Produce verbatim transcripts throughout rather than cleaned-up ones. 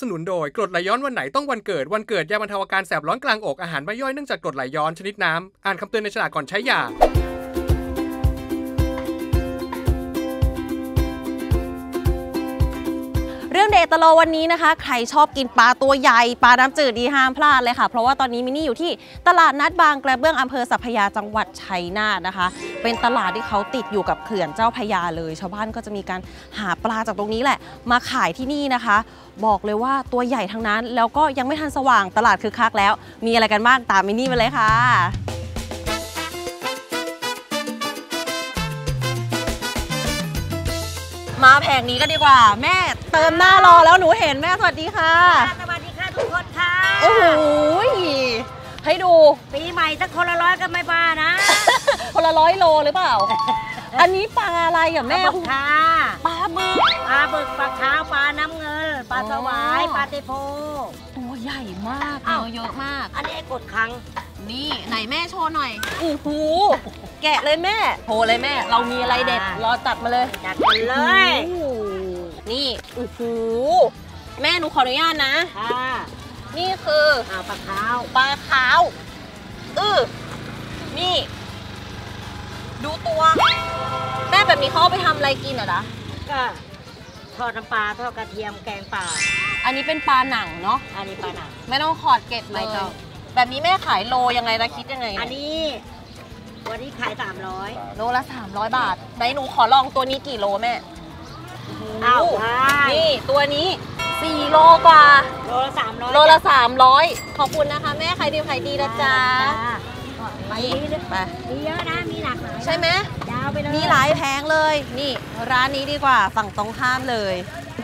สนุนโดยกรดไหลย้อนวันไหนต้องวันเกิดวันเกิดยาบรรเทาอาการแสบร้อนกลางอกอาหารไม่ย่อยเนื่องจากกรดไหลย้อนชนิดน้ำอ่านคำเตือนในฉลากก่อนใช้ยาเรื่องเดทตะโลวันนี้นะคะใครชอบกินปลาตัวใหญ่ปลาน้ำจืดดีห้ามพลาดเลยค่ะเพราะว่าตอนนี้มินนี่อยู่ที่ตลาดนัดบางกระเบื้องอำเภอสัพพยาจังหวัดชัยนาทนะคะเป็นตลาดที่เขาติดอยู่กับเขื่อนเจ้าพระยาเลยชาวบ้านก็จะมีการหาปลาจากตรงนี้แหละมาขายที่นี่นะคะบอกเลยว่าตัวใหญ่ทั้งนั้นแล้วก็ยังไม่ทันสว่างตลาดคึกคักแล้วมีอะไรกันบ้างตามมินนี่มาเลยค่ะมาแผงนี้ก็ดีกว่าแม่เติมหน้ารอแล้วหนูเห็นแม่สวัสดีค่ะสวัสดีค่ะทุกคนค่ะโอ้โหให้ดูปีใหม่สักคนละร้อยก็ไม่บ้านะคนละร้อยโลหรือเปล่า อันนี้ปลาอะไรอ่ะแม่ค่ะปลาบึกปลาบึกปลาขาวปลาน้ำเงินปลาสวายปลาเตโพตัวใหญ่มากเนื้อเยอะมากอันนี้ไอ้กดคังนี่ไหนแม่โชว์หน่อยโอ้โหแกะเลยแม่โชว์เลยแม่เรามีอะไรเด็ดรอจัดมาเลยจัดมาเลยนี่โอ้โหแม่หนูขออนุญาตนะค่ะนี่คือปลาขาวปลาขาวเออนี่ดูตัวแม่แบบนี้เขาเอาไปทำอะไรกินเหรอนะก็ทอดน้ำปลาทอดกระเทียมแกงปลาอันนี้เป็นปลาหนังเนาะอันนี้ปลาหนังไม่ต้องขอดเกล็ดเลยแบบนี้แม่ขายโลยังไงนะคิดยังไงอันนี้วันนี้ขายสามร้อยโลละสามร้อยบาทไหนหนูขอลองตัวนี้กี่โลแม่อ้าวนี่ตัวนี้สี่โลกว่าโลละสามร้อยโลละสามร้อยขอบคุณนะคะแม่ขายดีขายดีนะจ๊ะนี่ไปมีเยอะนะมีหลากหลายใช่ไหมยาวไปเลยมีหลายแผงเลยนี่ร้านนี้ดีกว่าฝั่งตรงข้ามเลย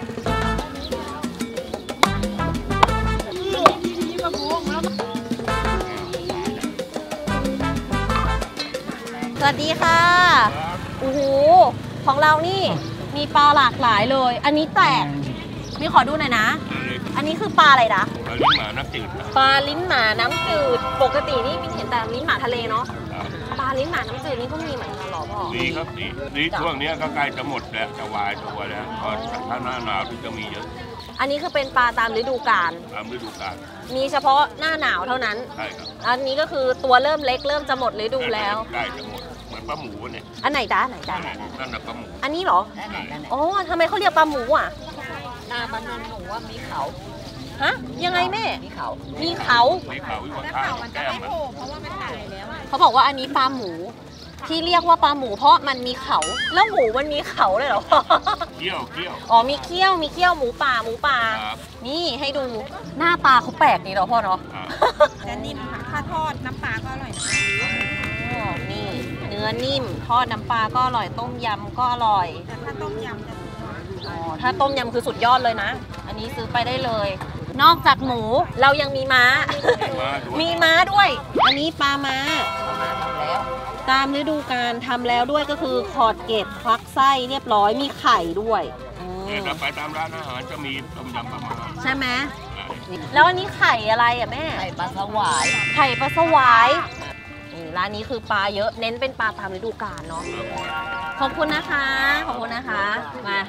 สวัสดีค่ะโอ้โหของเรานี่มีปลาหลากหลายเลยอันนี้แปลกมีขอดูหน่อยนะอันนี้คือปลาอะไรนะปลาลิ้นหมาน้ำจืดปลาลิ้นหมาน้ำจืดปกตินี่มีเห็นแต่ลิ้นหมาทะเลเนาะปลาลิ้นหมาน้ำจืดนี่ก็มีเหมือนกันหรอพ่อมีครับมีนี่ช่วงนี้ก็ใกล้จะหมดแล้วจะวายตัวแล้วพอถ้าหน้าหนาวที่จะมีเยอะอันนี้คือเป็นปลาตามฤดูกาลตามฤดูกาลมีเฉพาะหน้าหนาวเท่านั้นใช่ครับอันนี้ก็คือตัวเริ่มเล็กเริ่มจะหมดฤดูแล้วใกล้จะหมดเหมือนปลาหมูเนี่ยอันไหนจ้าไหนจ้านั่นน่ะปลาหมูอันนี้เหรออ๋อทำไมเขาเรียกปลาหมูอ่ะหน้าบ้านนั้นหนูว่ามีเขาฮะยังไงแม่มีเขามีเขามีเขาอยู่ข้างๆแก้มเพราะว่ามันตายแล้วเขาบอกว่าอันนี้ปลาหมูที่เรียกว่าปลาหมูเพราะมันมีเขาแล้วหมูมันมีเขาเลยเหรอเขี้ยวเขี้ยวอ๋อมีเขี้ยวมีเขี้ยวหมูป่าหมูป่านี่ให้ดูหน้าตาเขาแปลกนี่เหรอพ่อเนาะจะนิ่มค่ะถ้าทอดน้ำปลาก็อร่อยนะนี่เนื้อนิ่มทอดน้ำปลาก็อร่อยต้มยำก็อร่อยแต่ถ้าต้มยำจะอ๋อถ้าต้มยำคือสุดยอดเลยนะอันนี้ซื้อไปได้เลยนอกจากหมูเรายังมีม้ามีม้าด้วยอันนี้ปลาม้าตามฤดูกาลทำแล้วด้วยก็คือขอดเกล็ดควักไส้เรียบร้อยมีไข่ด้วยเนี่ยไปตามร้านอาหารจะมีต้มยำปลาม้าใช่ไหมแล้วอันนี้ไข่อะไรอ่ะแม่ไข่ปลาสวายไข่ปลาสวายร้านนี้คือปลาเยอะเน้นเป็นปลาตามฤดูกาลเนาะขอบคุณนะคะขอบคุณนะคะมา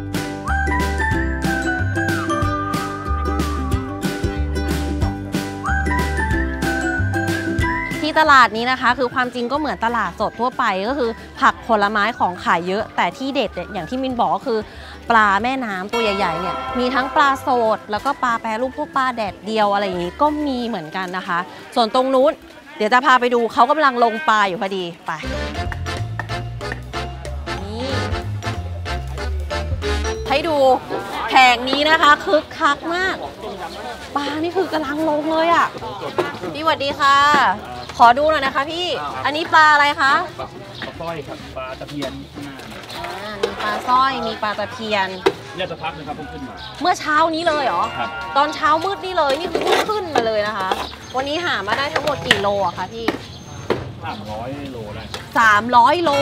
ที่ตลาดนี้นะคะคือความจริงก็เหมือนตลาดสดทั่วไปก็คือผักผลไม้ของขายเยอะแต่ที่เด็ดอย่างที่มินบอกก็คือปลาแม่น้ำตัวใหญ่ๆเนี่ยมีทั้งปลาสดแล้วก็ปลาแปรรูปพวกปลาแดดเดียวอะไรอย่างนี้ก็มีเหมือนกันนะคะส่วนตรงนู้นเดี๋ยวจะพาไปดูเขากำลังลงปลาอยู่พอดีไปนี่ให้ดูแผงนี้นะคะคึกคักมากปลานี่คือกำลังลงเลยอ่ะพี่สวัสดีค่ะขอดูหน่อยนะคะพี่อันนี้ปลาอะไรคะปลาสร้อยครับปลาตะเพียนมีปลาสร้อยมีปลาตะเพียนเนี่ยจะพักนะครับเพิ่งขึ้นมาเมื่อเช้านี้เลยเหรอครับตอนเช้ามืดนี่เลยนี่คือเพิ่งขึ้นมาเลยนะคะวันนี้หามาได้ทั้งหมดกี่โลอะคะพี่สามร้อยโลได้สามร้อยโล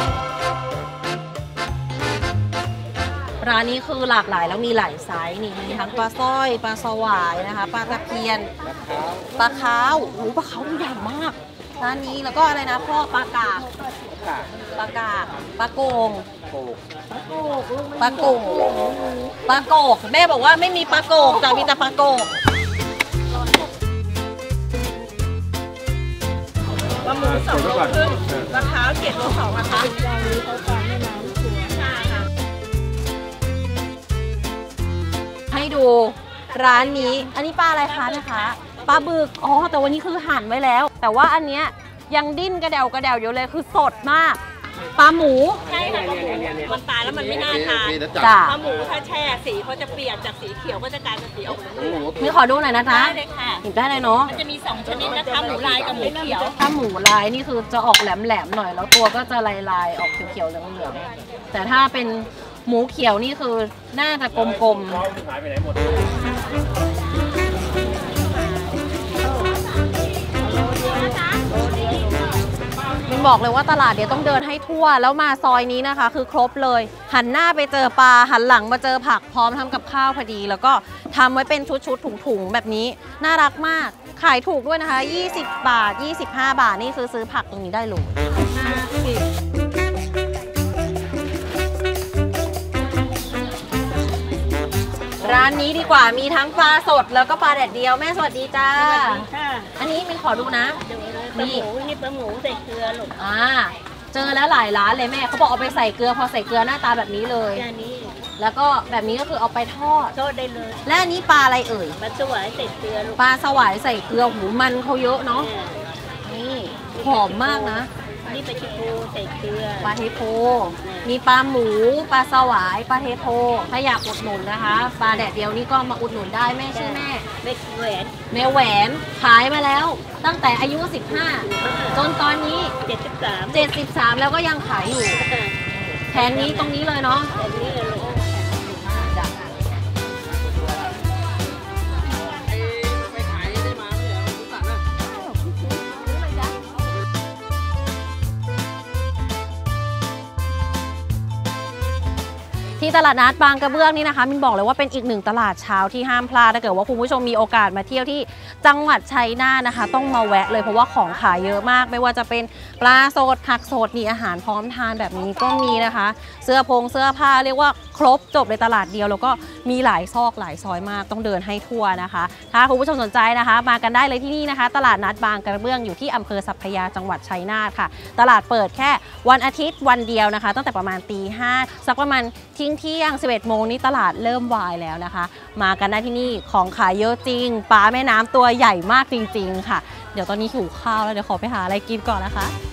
ร้านนี้คือหลากหลายแล้วมีหลายไซส์นี่มีทั้งปลาสร้อยปลาสวายนะคะปลาตะเพียนปลาขาวโอ้โหปลาขาวใหญ่มากร้านนี้แล้วก็อะไรนะพ่อปลากาปลากาปลาโกงปลาโกงปลาโกกปลาโกกแม่บอกว่าไม่มีปลาโกกแต่มีแต่ปลาโกกปลาหมูสองโลครึ่งปลาขาวเจ็ดโลสองนะคะให้ดูร้านนี้อันนี้ปลาอะไรคะนะคะปลาบึกอ๋อแต่วันนี้คือหั่นไว้แล้ว แต่ว่าอันเนี้ยยังดิ้นกระเดวกระเดวอยู่เลยคือสดมากปลาหมูใช่ค่ะปลาหมูมันตายแล้วมันไม่น่าทานจ้ะปลาหมูถ้าแช่สีเขาจะเปลี่ยนจากสีเขียวก็จะกลายเป็นสีออกเหลืองนี่ขอดูหน่อยนะได้จ๊ะเลยค่ะหยิบได้เลยเนาะมันจะมีสองชนิดนะคะหมูลายกับหมูเขียวถ้าหมูลายนี่คือจะออกแหลมๆหน่อยแล้วตัวก็จะลายๆออกเขียวๆเหลืองๆแต่ถ้าเป็นหมูเขียวนี่คือน่าจะกลมๆมินบอกเลยว่าตลาดเดี๋ยวต้องเดินให้ทั่วแล้วมาซอยนี้นะคะ คือครบเลยหันหน้าไปเจอปลาหันหลังมาเจอผักพร้อมทำกับข้าวพอดี แล้วก็ทำไว้เป็นชุดๆถุงๆแบบนี้น่ารักมากขายถูกด้วยนะคะยี่สิบบาทยี่สิบห้าบาทนี่คือซื้อผักตรงนี้ได้เลยร้านนี้ดีกว่ามีทั้งปลาสดแล้วก็ปลาแดดเดียวแม่สวัสดีจ้าค่ะอันนี้มินขอดูนะปลาหมูนี่ปลาหมูใส่เกลือลูกอ่าเจอแล้วหลายร้านเลยแม่เขาบอกเอาไปใส่เกลือพอใส่เกลือหน้าตาแบบนี้เลยแค่นี้แล้วก็แบบนี้ก็คือเอาไปทอดโทษได้เลยและอันนี้ปลาอะไรเอ่ยปลาสวายใส่เกลือลูกปลาสวายใส่เกลือหูมันเขาเยอะเนาะนี่หอมมากนะนี่ปลาชิโกใส่เกลือปลาเทโพมีปลาหมูปลาสวายปลาเทโพถ้าอยากอุดหนุนนะคะปลาแดดเดียวนี่ก็มาอุดหนุนได้แม่ชื่อแม่เม็ดแหวนแม่แหวนขายมาแล้ว ตั้งแต่อายุ สิบห้า จนตอนนี้เจ็ดสิบสามเจ็ดสิบสามแล้วก็ยังขายอยู่แทนนี้ตรงนี้เลยเนาะแบบนี้เลยลูกที่ตลาดนัดบางกระเบื้องนี่นะคะมินบอกเลยว่าเป็นอีกหนึ่งตลาดเช้าที่ห้ามพลาดถ้าเกิดว่าคุณผู้ชมมีโอกาสมาเที่ยวที่จังหวัดชัยนาทนะคะต้องมาแวะเลยเพราะว่าของขายเยอะมากไม่ว่าจะเป็นปลาสดผักสดมีอาหารพร้อมทานแบบนี้ก็มีนะคะ เสื้อผงเสื้อผ้าเรียกว่าครบจบในตลาดเดียวแล้วก็มีหลายซอกหลายซอยมากต้องเดินให้ทั่วนะคะถ้าคุณผู้ชมสนใจนะคะมากันได้เลยที่นี่นะคะตลาดนัดบางกระเบื้องอยู่ที่อำเภอสัพพยาจังหวัดชัยนาทค่ะตลาดเปิดแค่วันอาทิตย์วันเดียวนะคะตั้งแต่ประมาณตีห้าสักประมาณเที่ยงเที่ยงสิบเอ็ดโมงนี้ตลาดเริ่มวายแล้วนะคะมากันได้ที่นี่ของขายเยอะจริงปลาแม่น้ำตัวใหญ่มากจริงๆค่ะเดี๋ยวตอนนี้หิวข้าวแล้วเดี๋ยวขอไปหาอะไรกินก่อนนะคะ